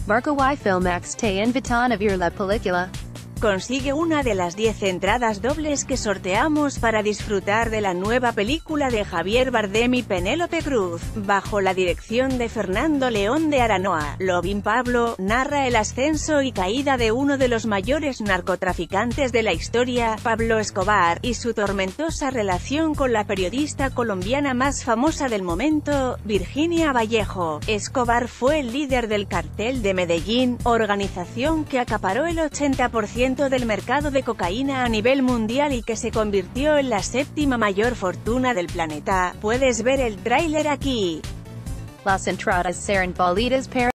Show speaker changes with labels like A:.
A: Varka y Filmax te invitan a ver la película.
B: Consigue una de las 10 entradas dobles que sorteamos para disfrutar de la nueva película de Javier Bardem y Penélope Cruz, bajo la dirección de Fernando León de Aranoa. Lovin Pablo narra el ascenso y caída de uno de los mayores narcotraficantes de la historia, Pablo Escobar, y su tormentosa relación con la periodista colombiana más famosa del momento, Virginia Vallejo. Escobar fue el líder del cartel de Medellín, organización que acaparó el 80% del mercado de cocaína a nivel mundial y que se convirtió en la séptima mayor fortuna del planeta. Puedes ver el tráiler aquí.
A: Las entradas serán válidas para